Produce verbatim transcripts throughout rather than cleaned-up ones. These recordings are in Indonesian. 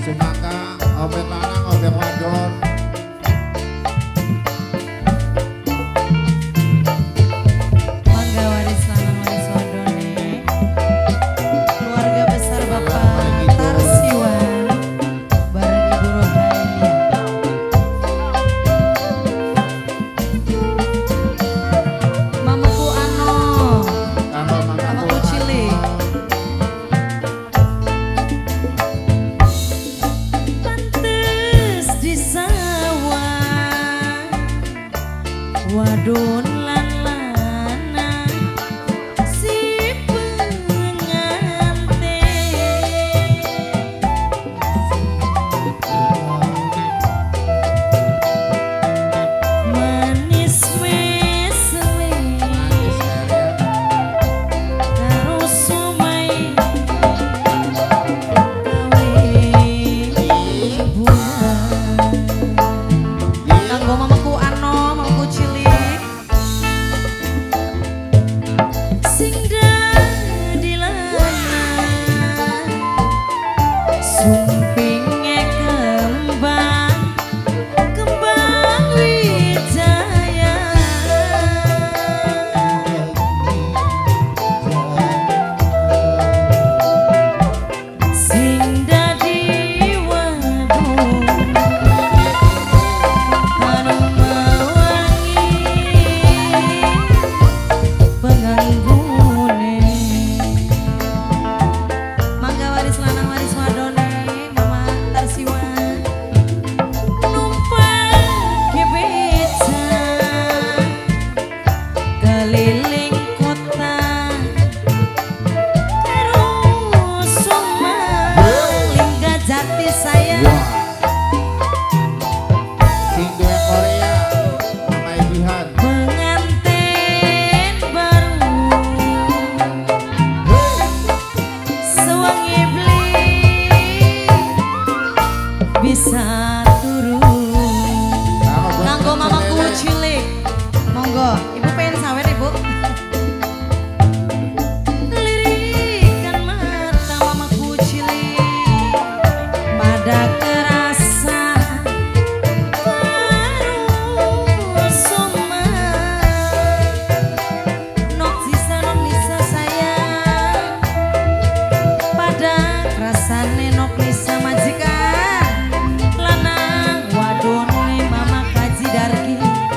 semangka, obat lanang, obat wadon. Mangga waris lanang waris wadon nih. Keluarga besar Bapak Tarsiwan bareng Ibu Rohani. Mamaku Ano, Kalau Mamaku Cili. Pantes di sawah wadon lan lanang si pengantin manis mesle karo somai kanggo mamaku Ano, mamaku Cilik sing dadi lanang sumpinge kembang kembang wijaya sing dadi wadon anu mawangi penganggune mangga waris lanang waris wadone Mama Tarsiwan numpang kebeca keliling kota terus lingga jati saya Sing dua Korea, Mama Ibihan. pengantin baru sewangi beli bisa turun nganggo mamaku Cilik monggo ibu pengen sawer ibu lirikan mata mamaku Cilik pada kerasa baru soma nok sisa nok nisa sayang pada kerasane nok nisa majikan lanang wadone mama kaji dargi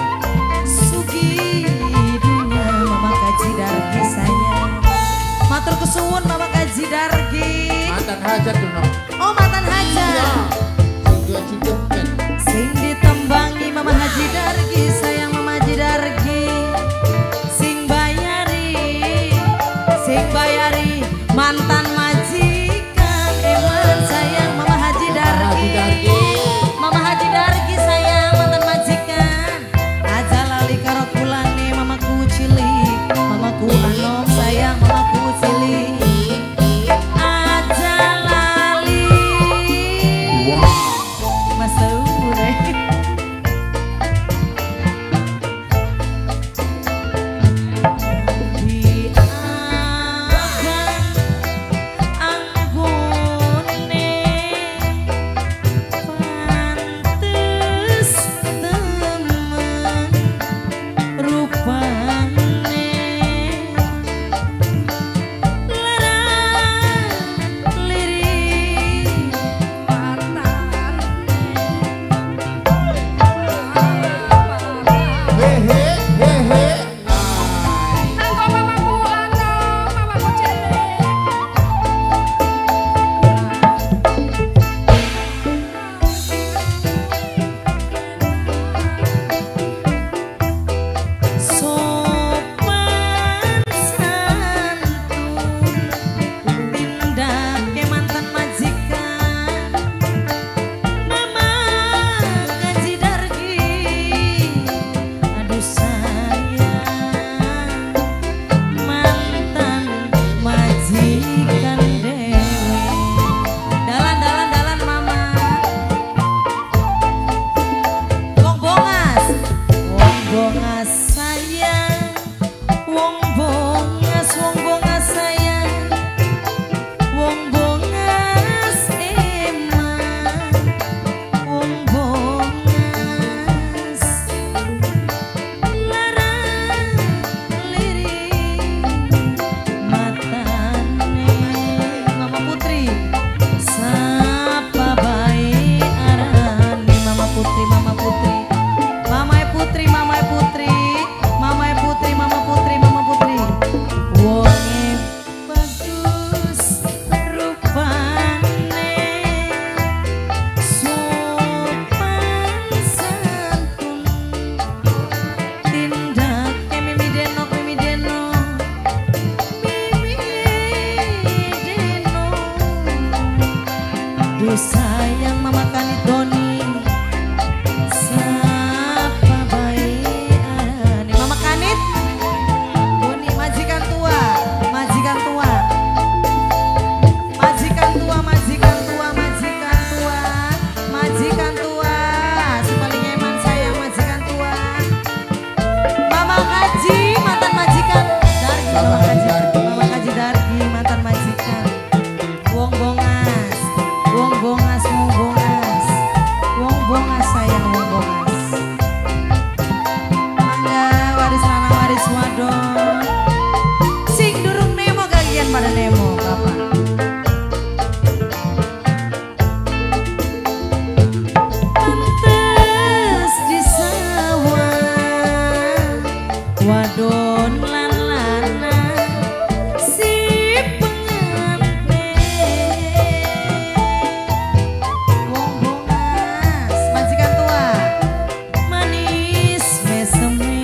sugi dunia mama kaji dargi sayang matur kesuwun mama kaji dargi Mantan hajat tuh no. oh mantan hajat Sing dua cincin men. sing ditembangi mama haji dargi sayang mama haji dargi sing bayari sing bayari mantan majikan eman sayang mama haji dargi mama haji dargi sayang mantan majikan aja lali karo kulane mamaku Cilik mamaku Anom sayang mamaku Cilik aja lali Aduh sayang mama kanit Doni Sapa baik Nih mama kanit Doni majikan tua Majikan tua Majikan tua Majikan tua Majikan tua Majikan tua Sepaling eman sayang majikan tua Mama Kaji mantan majikan Dargi Mama Kaji Mama Kaji Dargi mantan majikan Wong bongas Wong bongas Wong bongas Wong bongas sayang wong bongas Mangga waris lana waris wadon Sing durung nemo gagian pada nemo bapak Pantes di sawah Wadon lan lana si pengantin Wong bongas majikan tua manis meseme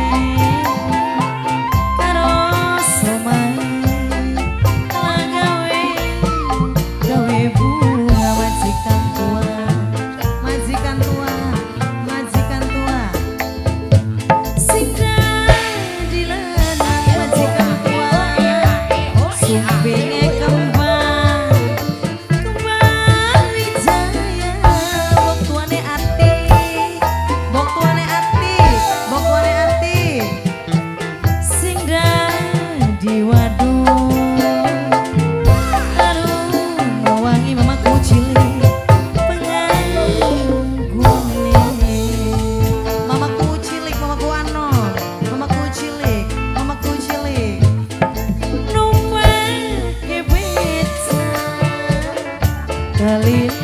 karo somai telah gawe gawe bunga majikan tua majikan tua majikan tua sing di lanang majikan tua sumpinge kembang kembang wijaya bok tuane ati bok tuane ati bok tuane ati sing di wadon aduh mewangi mamaku cilik penganggune mamaku cilik mamaku anon mamaku cilik mamaku cilik numpang ke beca kali